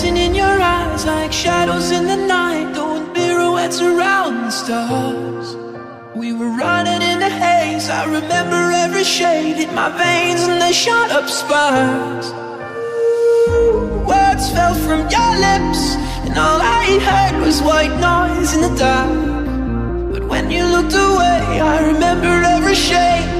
dancing in your eyes like shadows in the night, doing pirouettes around the stars. We were running in the haze, I remember every shade hit my veins and they shot up sparks. Words fell from your lips and all I heard was white noise in the dark. But when you looked away, I remember every shade.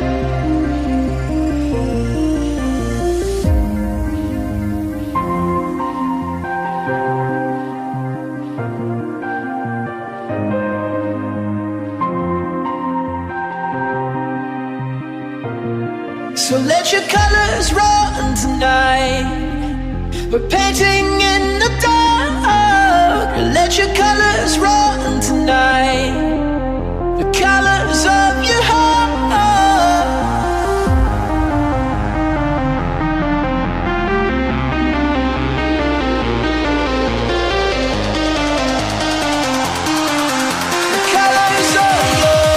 So let your colors run tonight. We're painting in the dark. Let your colors run tonight. The colors of your heart. The colors of your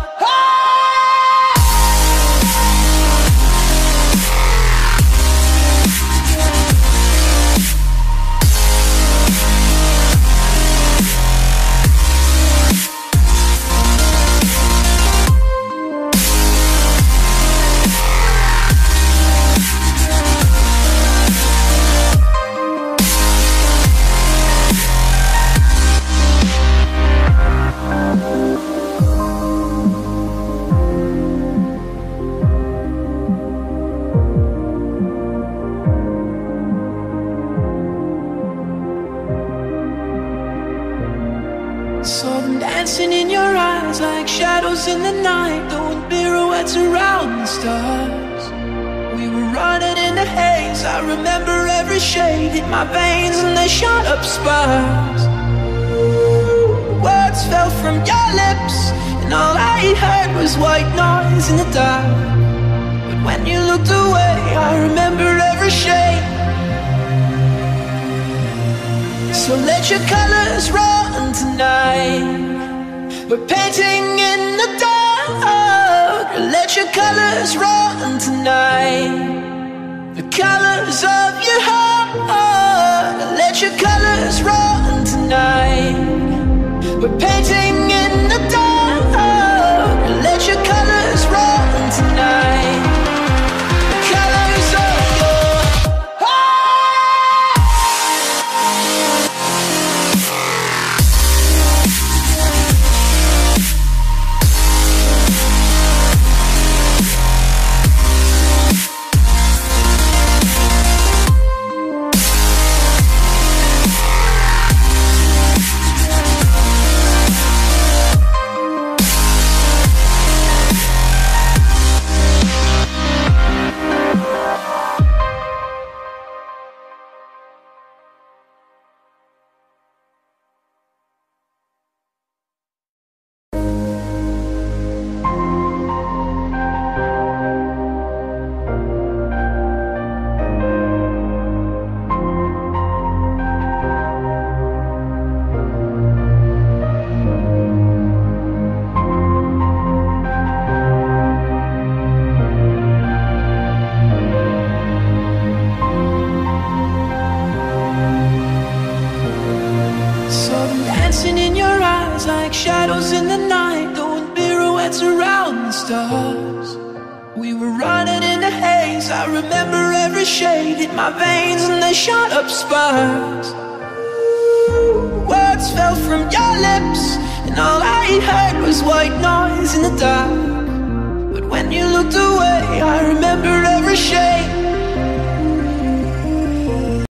saw them dancing in your eyes like shadows in the night, doing pirouettes around the stars. We were running in the haze, I remember every shade hit my veins and they shot up sparks. Words fell from your lips and all I heard was white noise in the dark. But when you looked away, I remember every shade. So let your colors run tonight. We're painting in the dark. Let your colors run tonight. The colors of your heart. Let your colors run tonight. We're painting in the dark. Let your colors run tonight. The colors of your like shadows in the night, doing pirouettes around the stars. We were running in the haze, I remember every shade hit my veins and they shot up sparks. Words fell from your lips and all I heard was white noise in the dark. But when you looked away, I remember every shade.